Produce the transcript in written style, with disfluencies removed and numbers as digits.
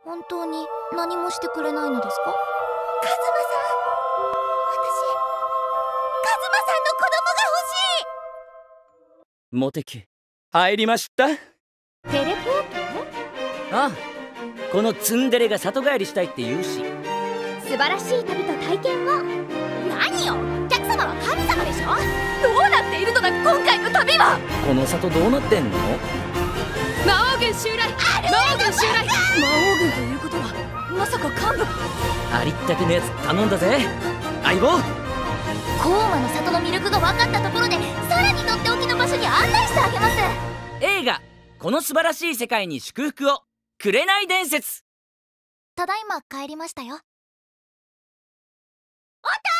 本当に何もしてくれないのですか？カズマさん、私、カズマさんの子供が欲しい。 モテ期入りました。 テレポート？ ああ、このツンデレが里帰りしたいって言うし。 素晴らしい旅と体験を。何よ、お客様は神様でしょ。どうなっているのだ今回の旅は。 この里どうなってんの？ 魔王軍襲来、魔王軍襲来。魔王軍ということはまさか幹部が。 ありったけのやつ頼んだぜ相棒。 コーマの里の魅力が分かったところで、さらにとっておきの場所に案内してあげます。 映画「この素晴らしい世界に祝福を」紅伝説。 ただいま帰りましたよ。おた